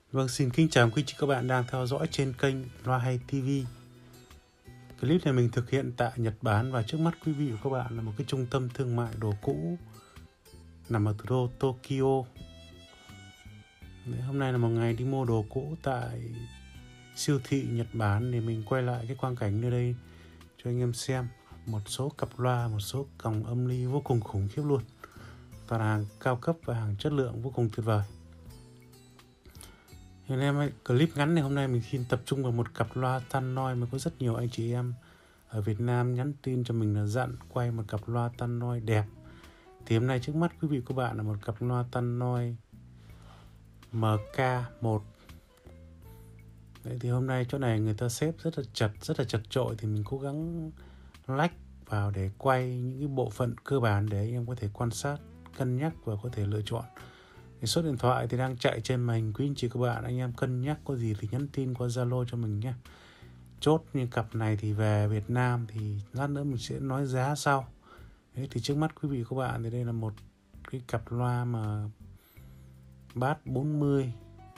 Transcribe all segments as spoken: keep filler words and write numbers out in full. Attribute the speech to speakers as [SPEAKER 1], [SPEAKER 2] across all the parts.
[SPEAKER 1] Vâng, xin kính chào quý chị các bạn đang theo dõi trên kênh Loa Hay ti vi. Clip này mình thực hiện tại Nhật Bản và trước mắt quý vị và các bạn là một cái trung tâm thương mại đồ cũ nằm ở thủ đô Tokyo. Đấy, hôm nay là một ngày đi mua đồ cũ tại siêu thị Nhật Bản để mình quay lại cái quang cảnh nơi đây cho anh em xem. Một số cặp loa, một số còng âm ly vô cùng khủng khiếp luôn. Toàn hàng cao cấp và hàng chất lượng vô cùng tuyệt vời. Anh em ơi, clip ngắn này hôm nay mình xin tập trung vào một cặp loa Tannoy mà có rất nhiều anh chị em ở Việt Nam nhắn tin cho mình là dặn quay một cặp loa Tannoy đẹp. Thì hôm nay trước mắt quý vị các bạn là một cặp loa Tannoy M K một. Đấy, thì hôm nay chỗ này người ta xếp rất là chật, rất là chật chội thì mình cố gắng lách vào để quay những cái bộ phận cơ bản để anh em có thể quan sát, cân nhắc và có thể lựa chọn. Cái số điện thoại thì đang chạy trên màn hình quý anh chị các bạn, anh em cân nhắc có gì thì nhắn tin qua Zalo cho mình nhé. Chốt như cặp này thì về Việt Nam thì lát nữa mình sẽ nói giá sau. Đấy, thì trước mắt quý vị các bạn thì đây là một cái cặp loa mà bass bốn mươi,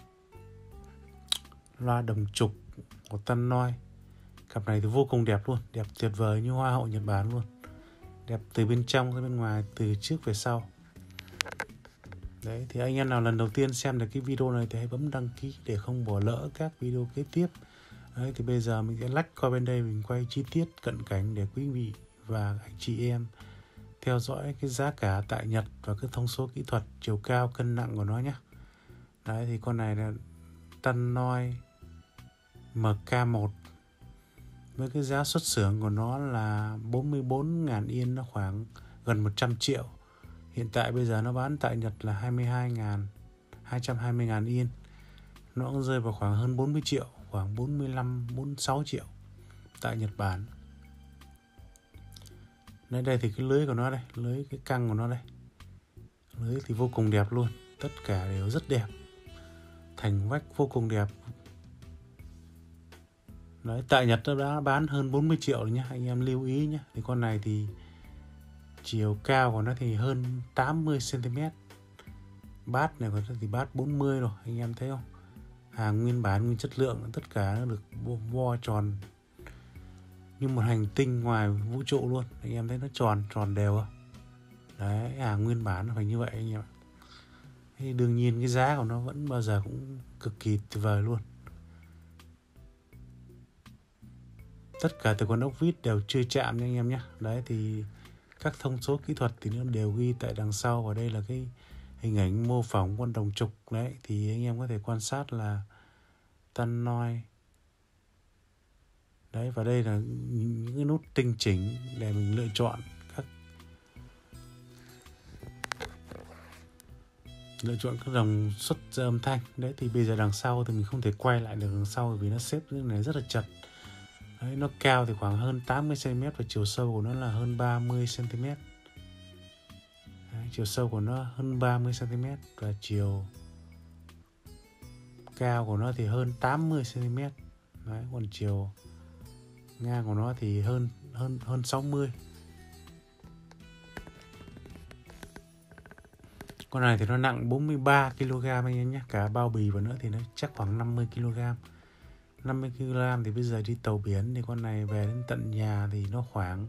[SPEAKER 1] loa đồng trục của Tannoy. Cặp này thì vô cùng đẹp luôn, đẹp tuyệt vời như hoa hậu Nhật Bản luôn. Đẹp từ bên trong ra bên ngoài, từ trước về sau. Đấy, thì anh em nào lần đầu tiên xem được cái video này thì hãy bấm đăng ký để không bỏ lỡ các video kế tiếp. Đấy, thì bây giờ mình sẽ lách qua bên đây, mình quay chi tiết cận cảnh để quý vị và anh chị em theo dõi cái giá cả tại Nhật và cái thông số kỹ thuật, chiều cao, cân nặng của nó nhé. Đấy, thì con này là Tannoy M K một với cái giá xuất xưởng của nó là bốn mươi bốn nghìn yên, nó khoảng gần một trăm triệu. Hiện tại bây giờ nó bán tại Nhật là hai mươi hai nghìn, hai trăm hai mươi nghìn yên. Nó cũng rơi vào khoảng hơn bốn mươi triệu, khoảng bốn mươi lăm, bốn mươi sáu triệu tại Nhật Bản. Đây, đây thì cái lưới của nó đây, lưới cái căng của nó đây. Lưới thì vô cùng đẹp luôn, tất cả đều rất đẹp. Thành vách vô cùng đẹp. Đấy, tại Nhật nó đã bán hơn bốn mươi triệu rồi nhé, anh em lưu ý nhé. Thì con này thì chiều cao của nó thì hơn tám mươi xăng ti mét. Bát này của nó thì bát bốn mươi rồi, anh em thấy không? Hàng nguyên bản, nguyên chất lượng, tất cả nó được vo tròn như một hành tinh ngoài vũ trụ luôn. Anh em thấy nó tròn, tròn đều không? Đấy, hàng nguyên bản nó phải như vậy anh em ạ. Thì đương nhiên cái giá của nó vẫn bao giờ cũng cực kỳ tuyệt vời luôn. Tất cả từ con ốc vít đều chưa chạm nha anh em nhé. Đấy, thì các thông số kỹ thuật thì nó đều ghi tại đằng sau. Và đây là cái hình ảnh mô phỏng con đồng trục. Đấy, thì anh em có thể quan sát là Tannoy. Đấy, và đây là những cái nút tinh chỉnh để mình lựa chọn các lựa chọn các dòng xuất ra âm thanh. Đấy, thì bây giờ đằng sau thì mình không thể quay lại được đằng sau vì nó xếp như này rất là chật. Đấy, nó cao thì khoảng hơn tám mươi xăng ti mét và chiều sâu của nó là hơn ba mươi xăng ti mét. Đấy, chiều sâu của nó hơn ba mươi xăng ti mét và chiều cao của nó thì hơn tám mươi xăng ti mét. Đấy, còn chiều ngang của nó thì hơn hơn hơn sáu mươi. Con này thì nó nặng bốn mươi ba ki lô gam anh em nhé, cả bao bì và nữa thì nó chắc khoảng năm mươi ki lô gam. năm mươi ki lô gam thì bây giờ đi tàu biển thì con này về đến tận nhà thì nó khoảng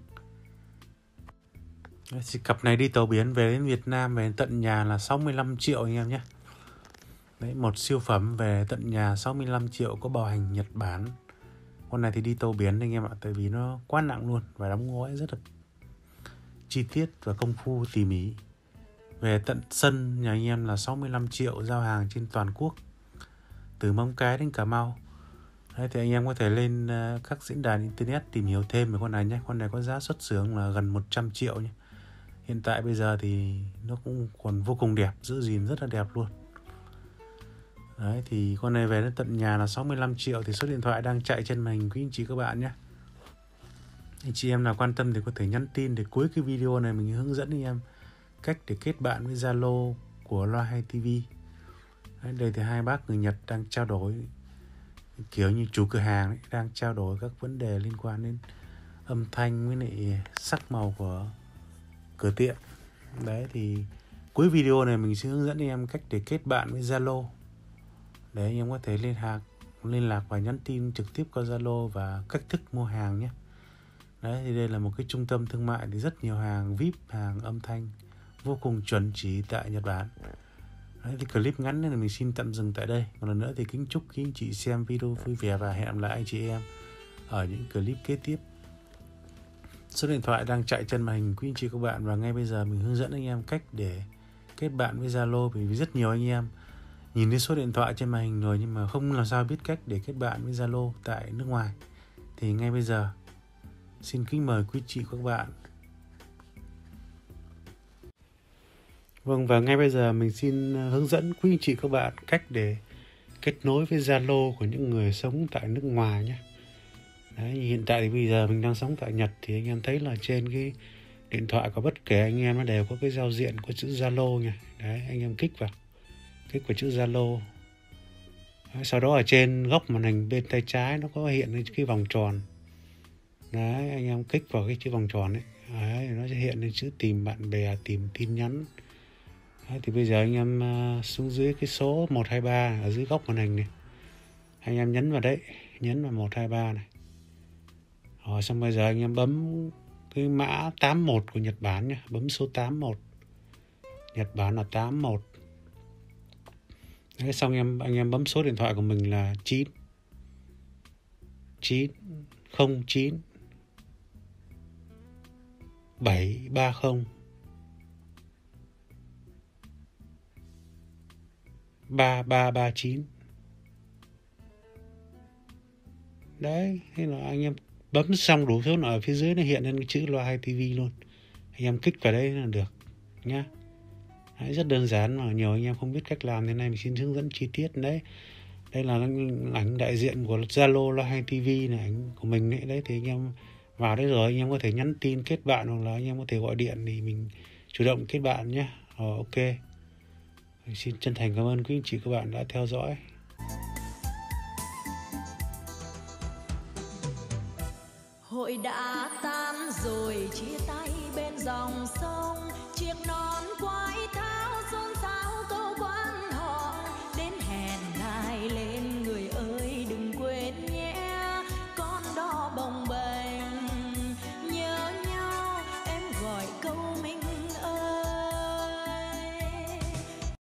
[SPEAKER 1] thì cặp này đi tàu biển về đến Việt Nam về đến tận nhà là sáu mươi lăm triệu anh em nhé. Đấy, một siêu phẩm về tận nhà sáu mươi lăm triệu có bảo hành Nhật Bản. Con này thì đi tàu biển anh em ạ, tại vì nó quá nặng luôn và đóng gói rất là chi tiết và công phu tỉ mỉ. Về tận sân nhà anh em là sáu mươi lăm triệu, giao hàng trên toàn quốc từ Móng Cái đến Cà Mau. Đấy, thì anh em có thể lên uh, các diễn đàn internet tìm hiểu thêm về con này nhé. Con này có giá xuất xưởng là gần một trăm triệu nhé. Hiện tại bây giờ thì nó cũng còn vô cùng đẹp, giữ gìn rất là đẹp luôn. Đấy, thì con này về đến tận nhà là sáu mươi lăm triệu. Thì số điện thoại đang chạy trên màn hình quý anh chị các bạn nhé. Anh chị em nào quan tâm thì có thể nhắn tin để cuối cái video này mình hướng dẫn anh em cách để kết bạn với Zalo của Loa Hay ti vi. Đấy, đây thì hai bác người Nhật đang trao đổi, kiểu như chủ cửa hàng ấy, đang trao đổi các vấn đề liên quan đến âm thanh với lại sắc màu của cửa tiệm. Đấy, thì cuối video này mình sẽ hướng dẫn anh em cách để kết bạn với Zalo để anh em có thể liên lạc liên lạc và nhắn tin trực tiếp qua Zalo và cách thức mua hàng nhé. Đấy, thì đây là một cái trung tâm thương mại thì rất nhiều hàng vi ai pi, hàng âm thanh vô cùng chuẩn chỉ tại Nhật Bản. Đấy, thì clip ngắn nên là mình xin tạm dừng tại đây. Một lần nữa thì kính chúc quý anh chị xem video vui vẻ và hẹn gặp lại anh chị em ở những clip kế tiếp. Số điện thoại đang chạy trên màn hình quý anh chị các bạn, và ngay bây giờ mình hướng dẫn anh em cách để kết bạn với Zalo, vì rất nhiều anh em nhìn thấy số điện thoại trên màn hình rồi nhưng mà không làm sao biết cách để kết bạn với Zalo tại nước ngoài. Thì ngay bây giờ xin kính mời quý chị các bạn. Vâng, và ngay bây giờ mình xin hướng dẫn quý anh chị các bạn cách để kết nối với Zalo của những người sống tại nước ngoài nhé. Đấy, hiện tại thì bây giờ mình đang sống tại Nhật, thì anh em thấy là trên cái điện thoại của bất kể anh em nó đều có cái giao diện có chữ Zalo nha. Đấy, anh em kích vào, kích vào chữ Zalo. Đấy, sau đó ở trên góc màn hình bên tay trái nó có hiện cái vòng tròn. Đấy, anh em kích vào cái chữ vòng tròn ấy. Đấy, nó sẽ hiện lên chữ tìm bạn bè, tìm tin nhắn. Đấy, thì bây giờ anh em uh, xuống dưới cái số một hai ba ở dưới góc màn hình này. Anh em nhấn vào đấy, nhấn vào một hai ba này. Rồi xong bây giờ anh em bấm cái mã tám một của Nhật Bản nhé, bấm số tám một. Nhật Bản là tám một. Đấy, xong em anh em bấm số điện thoại của mình là chín chín không chín bảy ba không ba ba ba chín. Đấy, thế là anh em bấm xong đủ số, ở phía dưới nó hiện lên cái chữ loa hai ti vi luôn. Anh em kích vào đây là được nhá. Đấy, rất đơn giản mà nhiều anh em không biết cách làm, thế này mình xin hướng dẫn chi tiết. Đấy, đây là ảnh đại diện của Zalo loa hai ti vi này, ảnh của mình ấy. Đấy, thì anh em vào đấy rồi anh em có thể nhắn tin kết bạn, hoặc là anh em có thể gọi điện thì mình chủ động kết bạn nhé. Rồi, ok. Mình xin chân thành cảm ơn quý anh chị các bạn đã theo dõi.
[SPEAKER 2] Hội đã tan rồi, chia tay bên dòng sông, chiếc nón quái